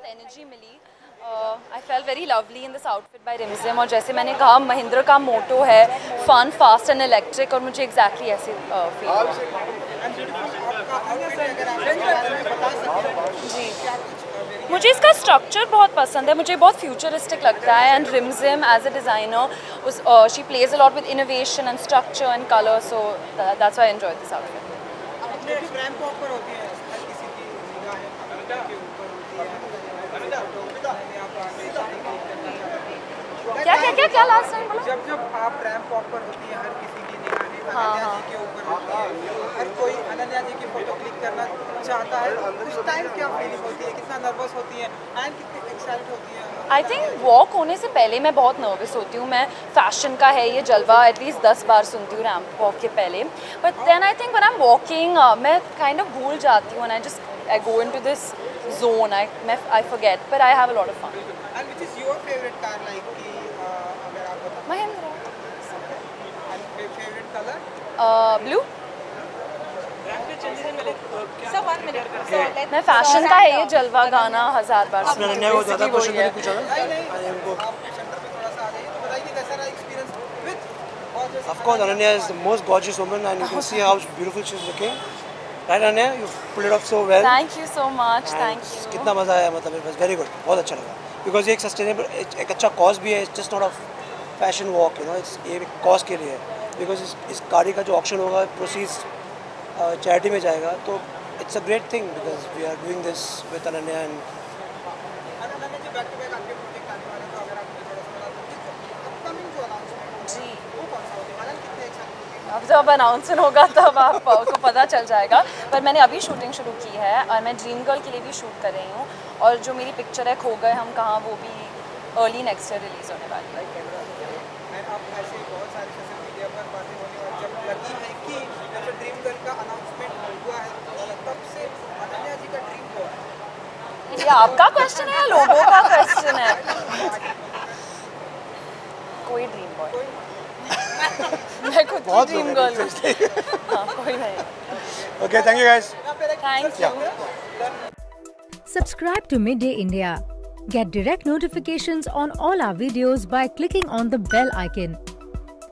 बहुत एनर्जी मिली। I felt very lovely in this outfit by Rimzim, और जैसे मैंने कहा महिंद्रा का मोटो है फन फास्ट एंड इलेक्ट्रिक, और मुझे एग्जैक्टली ऐसे फील हुआ। जी, मुझे इसका स्ट्रक्चर बहुत पसंद है, मुझे बहुत फ्यूचरिस्टिक लगता है, and Rimzim as a designer she plays a lot with innovation and structure and colour, so that's why I enjoyed this outfit. क्या लास्ट टाइम बोला? जब आप रैंप वॉक पर होती है, हर किसी की निगाहें अनन्या जी के ऊपर होती है, हर कोई अनन्या जी की फोटो क्लिक करना चाहता है, उस टाइम क्या फीलिंग होती है, कितना नर्वस होती है एंड कितनी एक्साइटेड होती है? आई थिंक वॉक होने से पहले मैं बहुत नर्वस होती हूँ। मैं फैशन का है ये जलवा एटलीस्ट 10 बार सुनती हूँ रैंप वॉक के पहले, but then I think when I am walking मैं काइंड ऑफ भूल जाती हूँ, and I go into this zone, I forget, but I have a lot of fun. And which is your favourite car, like कि अगर आप बताओ? Mahindra. And favourite colour? Blue. मैं fashion का है ये जलवा गाना 1000 बार सुनती हूँ। नहीं, आप सेंटर पे थोड़ा सा आ जाइए, तो बताइए कैसा रहा experience with? Of course, Ananya is the most gorgeous woman, and you can see how beautiful she's looking. Right, Ananya? You pulled it off so well. Thank you so much. Thank you. कितना मजा आया, मतलब it was very good, बहुत अच्छा लगा. Because ये एक sustainable, एक अच्छा cause भी है. It's just not a fashion walk, you know. It's ये एक cause के लिए है. Because इस गाड़ी का जो auction होगा, proceeds charity में जाएगा, तो it's a great thing because we are doing this with Ananya and. Ananya ji back to back आपके प्रोजेक्ट आने वाले, तो अगर आप मुझे थोड़ा सा बता दो अपकमिंग जो अनाउंसमेंट जी, वो कौन सा होने वाला है, कितने एक्साइटेड? अब जब अनाउंसमेंट होगा तब आपको पता चल जाएगा, पर मैंने अभी शूटिंग शुरू की है और मैं ड्रीम गर्ल के लिए भी शूट कर रही हूँ, और जो मेरी पिक्चर है खो गए हम कहाँ, वो भी अर्ली नेक्स्ट ईयर रिलीज होने वाली है। आप ऐसे बहुत सारे सोशल मीडिया पर बातें होने और जब लगी है कि जब से ड्रीम गर्ल का अनाउंसमेंट हुआ है तब से अनन्या जी का ड्रीम हुआ है? ये आपका क्वेश्चन है या लोगों का क्वेश्चन है? कोई ड्रीम बॉय, मैं खुद की ड्रीम गर्ल हूँ। हाँ, कोई नहीं। Okay, thank you guys. Thank you. Subscribe to Midday India. Get direct notifications on all our videos by clicking on the bell icon.